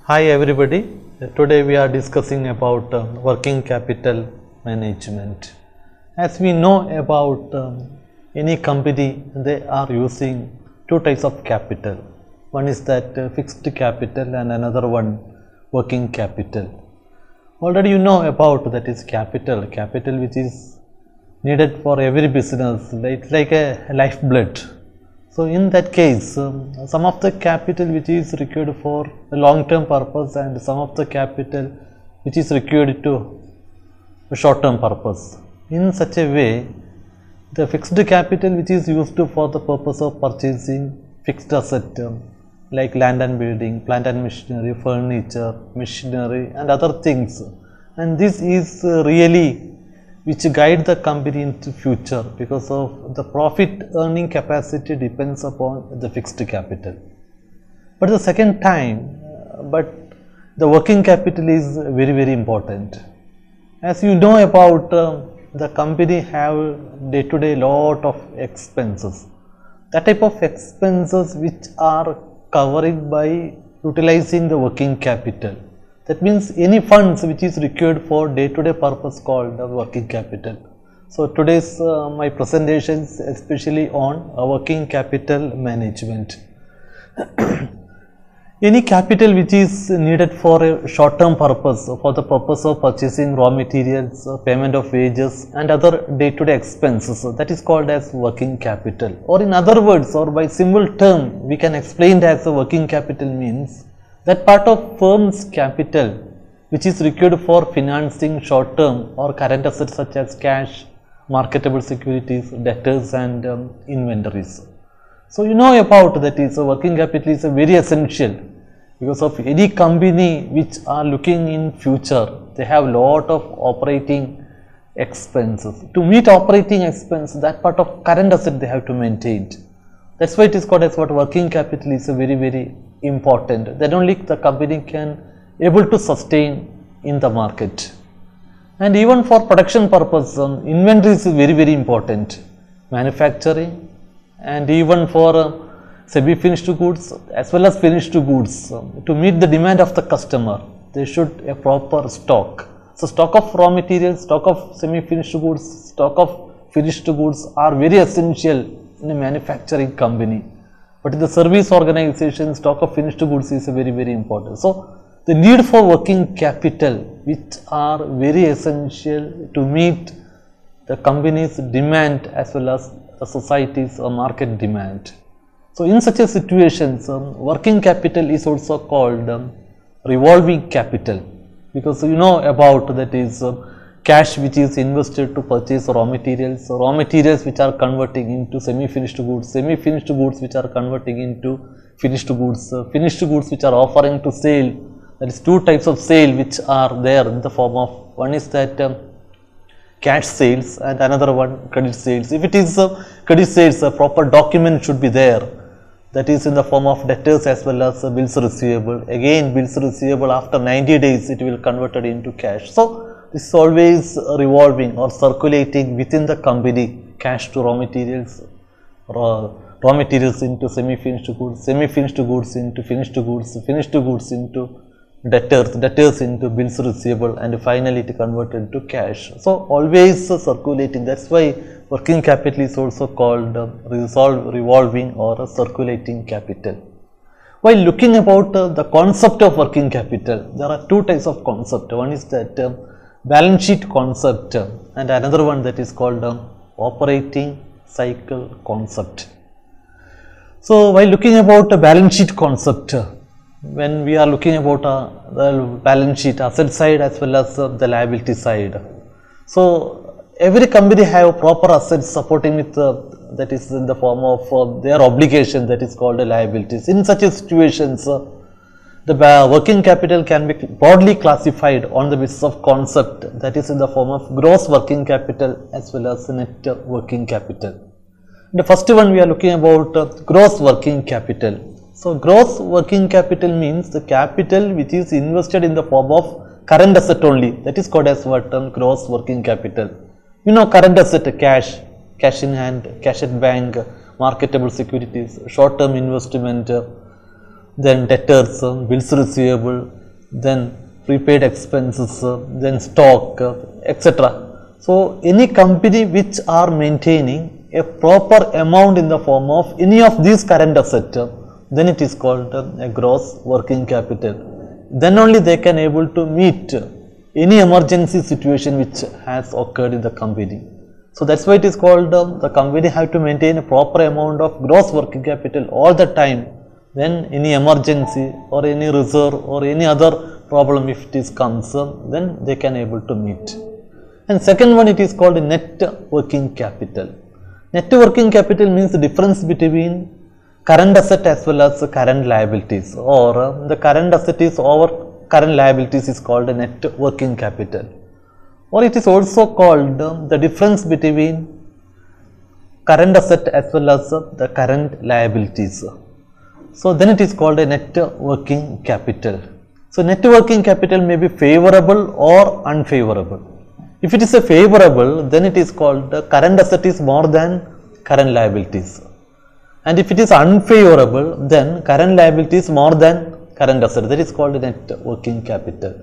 Hi everybody. Today we are discussing about working capital management. As we know about any company, they are using two types of capital. One is that fixed capital and another one working capital. Already you know about that is capital which is needed for every business. It's like a lifeblood. So in that case, some of the capital which is required for a long-term purpose and some of the capital which is required to a short-term purpose. In such a way, the fixed capital which is used for the purpose of purchasing fixed asset like land and building, plant and machinery, furniture, machinery and other things. And this is really which guide the company into future because of the profit earning capacity depends upon the fixed capital. But the second time, the working capital is very important. As you know about the company have day to day lot of expenses. That type of expenses which are covered by utilizing the working capital. That means any funds which is required for day-to-day purpose called the working capital. So today's my presentations especially on working capital management. Any capital which is needed for a short-term purpose, for the purpose of purchasing raw materials, payment of wages and other day-to-day expenses, that is called as working capital. Or in other words, or by simple term, we can explain it as a working capital means that part of firm's capital which is required for financing short-term or current assets such as cash, marketable securities, debtors and inventories. So you know about that is working capital is very essential because of any company which are looking in future, they have lot of operating expenses. To meet operating expense, that part of current asset they have to maintain. That's why it is called as what working capital is very important. Then only the company can able to sustain in the market. And even for production purpose, inventory is very important. Manufacturing and even for semi-finished goods as well as finished goods, to meet the demand of the customer, they should a proper stock. So stock of raw materials, stock of semi-finished goods, stock of finished goods are very essential in a manufacturing company. But in the service organization, stock of finished goods is very important. So the need for working capital which are very essential to meet the company's demand as well as the society's market demand. So in such a situation, working capital is also called revolving capital because you know about that is cash which is invested to purchase raw materials which are converting into semi-finished goods which are converting into finished goods which are offering to sale. There is two types of sale which are there in the form of, one is that cash sales and another one credit sales. If it is credit sales, a proper document should be there, that is in the form of debtors as well as bills receivable. Again bills receivable after 90 days it will converted into cash. So this is always revolving or circulating within the company, cash to raw materials, raw materials into semi-finished goods into finished goods into debtors into bills receivable and finally it converted to cash. So always circulating. That's why working capital is also called revolving or circulating capital. While looking about the concept of working capital, there are two types of concept. One is that balance sheet concept and another one that is called operating cycle concept. So while looking about a balance sheet concept, when we are looking about the balance sheet asset side as well as the liability side. So every company have proper assets supporting with that is in the form of their obligation, that is called liabilities. In such a situations, the working capital can be broadly classified on the basis of concept, that is in the form of gross working capital as well as net working capital. The first one we are looking about gross working capital. So gross working capital means the capital which is invested in the form of current asset only, that is called as what gross working capital. You know current asset, cash in hand, cash at bank, marketable securities, short term investment, then debtors, bills receivable, then prepaid expenses, then stock, etc. So, any company which are maintaining a proper amount in the form of any of these current assets, then it is called a gross working capital. Then only they can able to meet any emergency situation which has occurred in the company. So, that is why it is called the company have to maintain a proper amount of gross working capital all the time. Then any emergency or any reserve or any other problem if it is comes, then they can able to meet. And second one, it is called net working capital. Net working capital means the difference between current asset as well as current liabilities, or the current asset is over current liabilities is called net working capital, or it is also called the difference between current asset as well as the current liabilities. So, then it is called a net working capital. So, net working capital may be favorable or unfavorable. If it is a favorable, then it is called current asset is more than current liabilities. And if it is unfavorable, then current liability is more than current asset. That is called net working capital.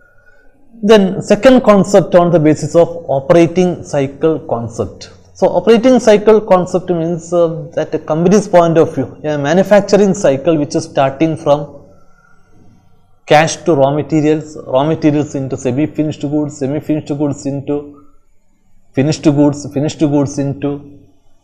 Then second concept on the basis of operating cycle concept. So, operating cycle concept means that a company's point of view, a manufacturing cycle which is starting from cash to raw materials into semi-finished goods, semi-finished goods into finished goods into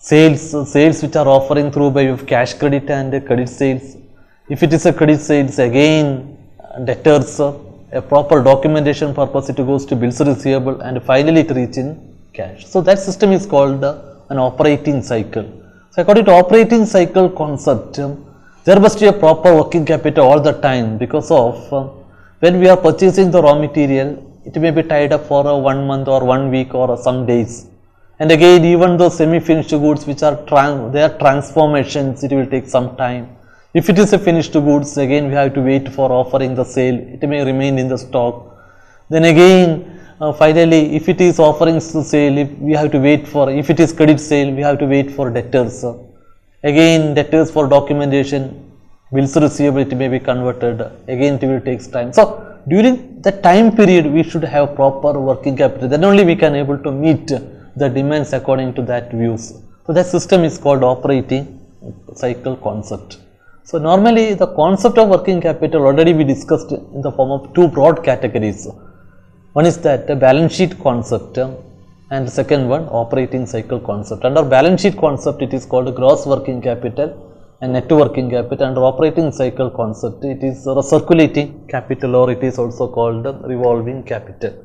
sales which are offering through by of cash credit and credit sales. If it is a credit sales, again debtors, a proper documentation purpose, it goes to bills receivable, and finally it reaches in cash. So, that system is called an operating cycle. So, according to operating cycle concept, there must be a proper working capital all the time, because of when we are purchasing the raw material, it may be tied up for 1 month or 1 week or some days. And again, even those semi-finished goods which are their transformations, it will take some time. If it is a finished goods, again we have to wait for offering the sale, it may remain in the stock. Then again, finally, if it is offering to sale, we have to wait for, if it is credit sale, we have to wait for debtors. Again, debtors for documentation, bills receivable, it may be converted, again it will take time. So, during the time period, we should have proper working capital, then only we can able to meet the demands according to that views. So, that system is called operating cycle concept. So, normally the concept of working capital already we discussed in the form of two broad categories. One is that balance sheet concept, and the second one operating cycle concept. Under balance sheet concept, it is called gross working capital and net working capital. Under operating cycle concept, it is circulating capital, or it is also called revolving capital.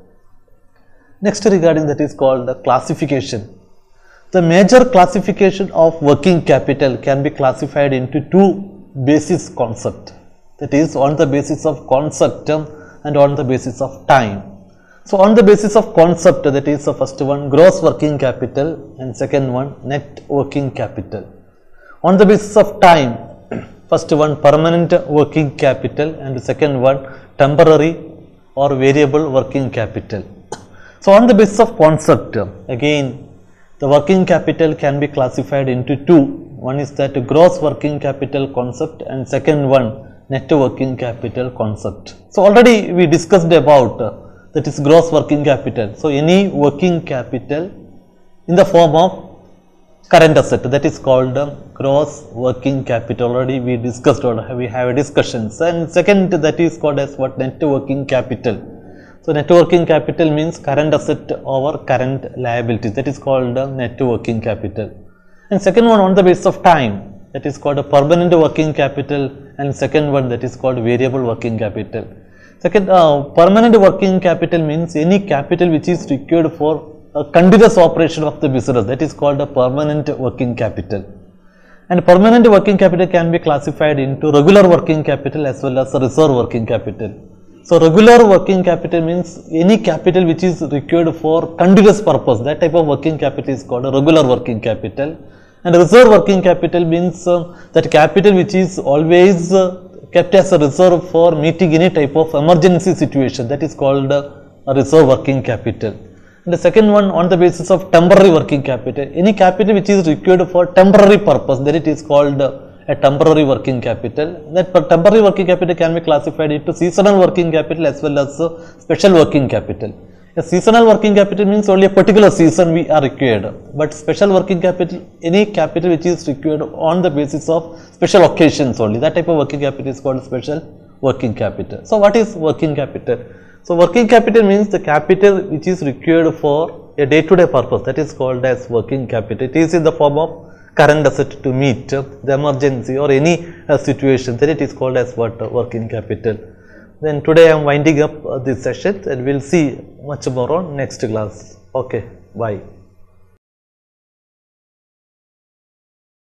Next, regarding that is called classification. The major classification of working capital can be classified into two basis concept, that is on the basis of concept and on the basis of time. So, on the basis of concept, that is the first one gross working capital and second one net working capital. On the basis of time, first one permanent working capital and second one temporary or variable working capital. So, on the basis of concept, again the working capital can be classified into two. One is that gross working capital concept and second one net working capital concept. So, already we discussed about that is gross working capital. So, any working capital in the form of current asset, that is called gross working capital. Already we discussed, we have discussions. And second, that is called as what, net working capital. So, net working capital means current asset over current liabilities, that is called net working capital. And second one on the basis of time, that is called a permanent working capital, and second one that is called variable working capital. Second, permanent working capital means any capital which is required for a continuous operation of the business, that is called a permanent working capital. And permanent working capital can be classified into regular working capital as well as reserve working capital. So, regular working capital means any capital which is required for continuous purpose, that type of working capital is called a regular working capital. And reserve working capital means that capital which is always kept as a reserve for meeting any type of emergency situation, that is called a reserve working capital. And the second one on the basis of temporary working capital, any capital which is required for temporary purpose, then it is called a temporary working capital. That temporary working capital can be classified into seasonal working capital as well as special working capital. A seasonal working capital means only a particular season we are required, but special working capital, any capital which is required on the basis of special occasions only. That type of working capital is called special working capital. So what is working capital? So working capital means the capital which is required for a day-to-day purpose, that is called as working capital. It is in the form of current asset to meet the emergency or any situation, then it is called as what? Working capital. Then today I am winding up this session, and we will see much more on next class. Okay, bye.